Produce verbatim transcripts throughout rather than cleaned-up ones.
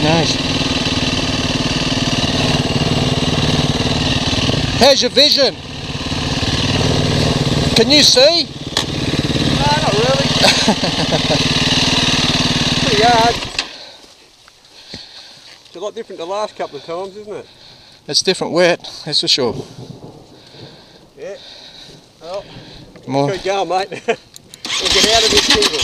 knows? How's your vision? Can you see? No, not really. Pretty hard. It's a lot different the last couple of times, isn't it? It's different wet, that's for sure. Yeah. Well, More. keep going, mate. We'll get out of this single.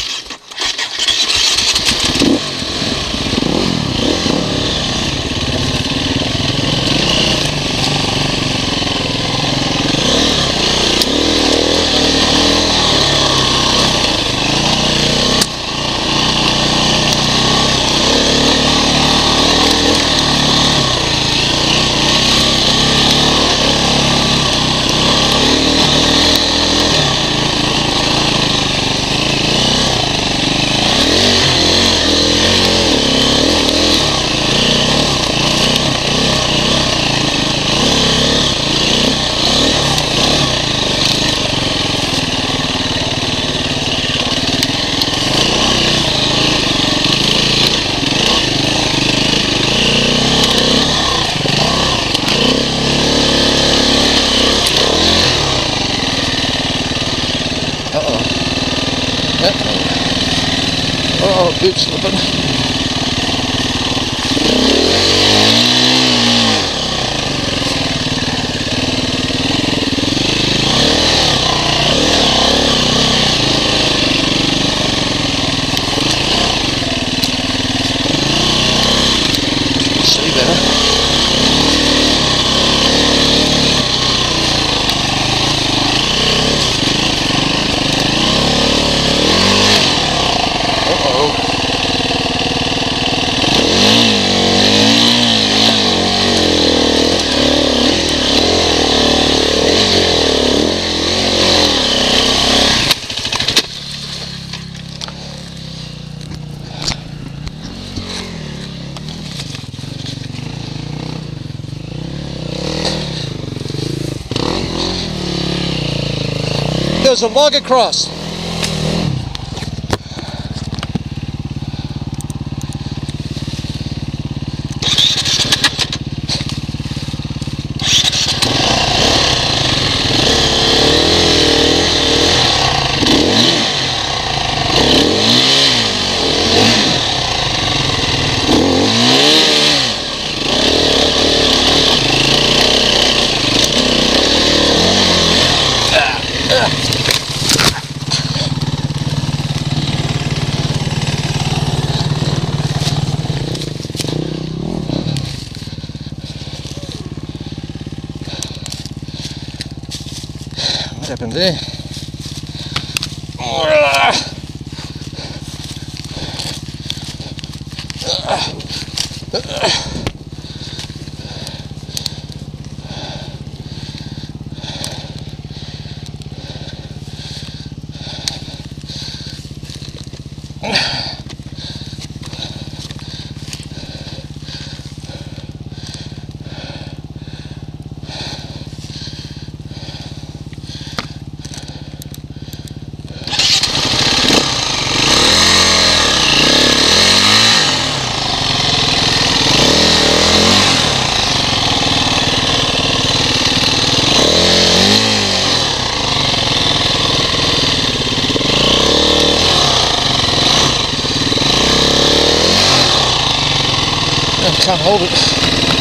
Oh, boot slipping. See better. There's a log across. What happened there? I can't hold it.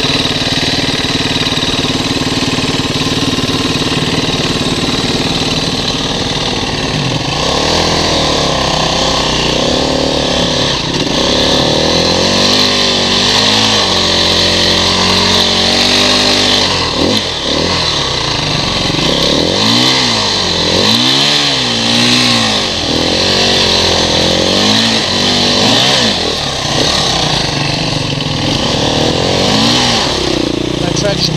Traction.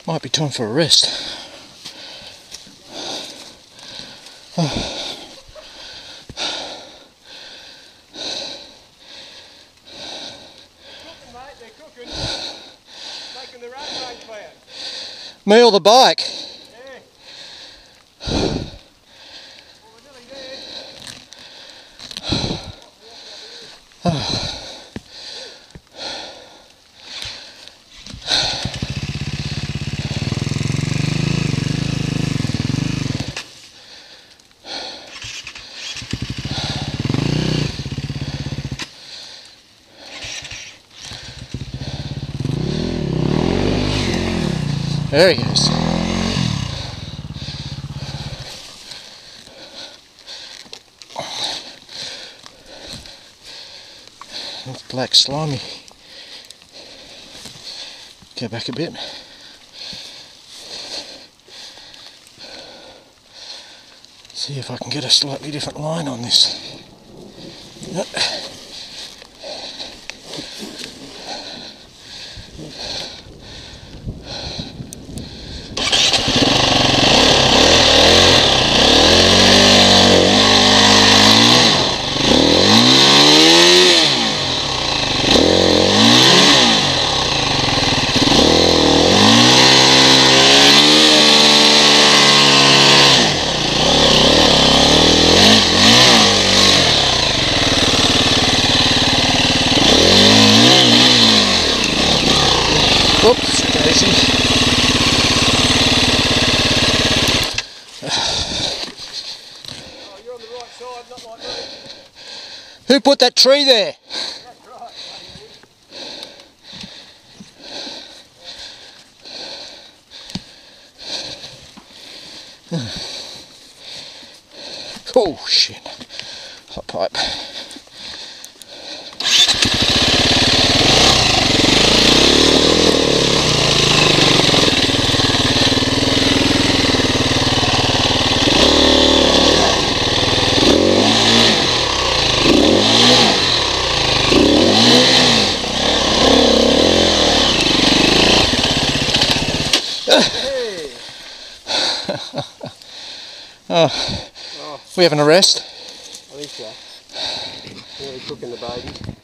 Might be time for a rest. Oh. Me or the bike? Yeah. Oh. There he goes. That's black slimy. Go back a bit. See if I can get a slightly different line on this. Yep. Oops, Daisy. Oh, you're on the right side, not like me. Who put that tree there? That's right. Oh shit. Hot pipe. Hey. Oh, Oh, we having a rest? I think so. Nearly cooking the baby.